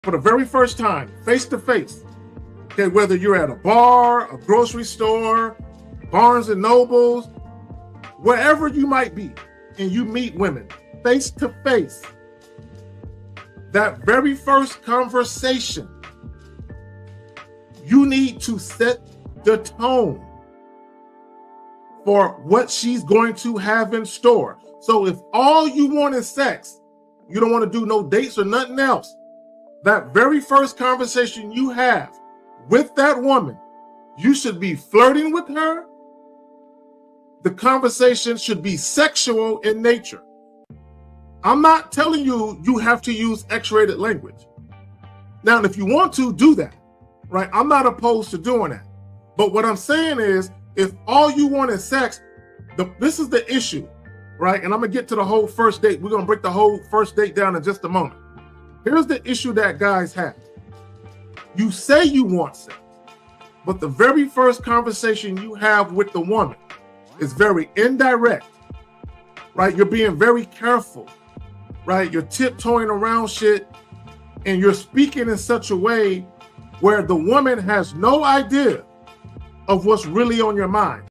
for the very first time, face to face, okay, whether you're at a bar, a grocery store, Barnes and Nobles, wherever you might be, and you meet women face to face, that very first conversation, you need to set the tone for what she's going to have in store. So if all you want is sex, you don't want to do no dates or nothing else, that very first conversation you have with that woman, you should be flirting with her. The conversation should be sexual in nature. I'm not telling you you have to use X-rated language. Now, if you want to, do that, right? I'm not opposed to doing that. But what I'm saying is, if all you want is sex, this is the issue, right? And I'm going to get to the whole first date. We're going to break the whole first date down in just a moment. Here's the issue that guys have. You say you want sex, but the very first conversation you have with the woman is very indirect, right? You're being very careful, right? You're tiptoeing around shit, and you're speaking in such a way where the woman has no idea of what's really on your mind.